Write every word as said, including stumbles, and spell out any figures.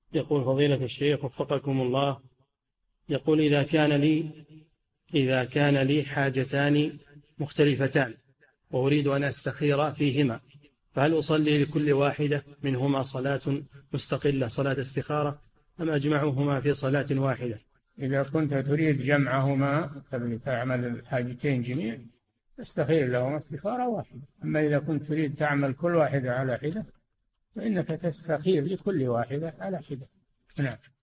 يقول فضيلة الشيخ وفقكم الله، يقول إذا كان لي إذا كان لي حاجتان مختلفتان وأريد أن أستخير فيهما، فهل أصلي لكل واحدة منهما صلاة مستقلة صلاة استخارة أم أجمعهما في صلاة واحدة؟ إذا كنت تريد جمعهما تبني تعمل الحاجتين جميع تستخير لهما استخارة واحدة. أما إذا كنت تريد تعمل كل واحدة على حدة فإنك تستخير لكل واحدة على حدة. نعم.